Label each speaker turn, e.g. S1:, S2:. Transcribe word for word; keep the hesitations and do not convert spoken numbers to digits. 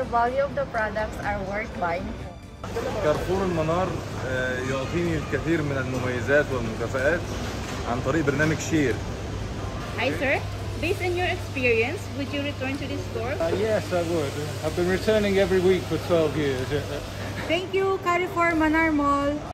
S1: the value of the products are worth buying for.
S2: كارفور المنار يعطيني الكثير من المميزات والمكافآت عن طريق برنامج شير.
S3: Hi sir, based on your experience, would you return to this store?
S4: Uh, yes, I would. I've been returning every week for twelve years.
S5: Thank you, Carrefour Manar Mall.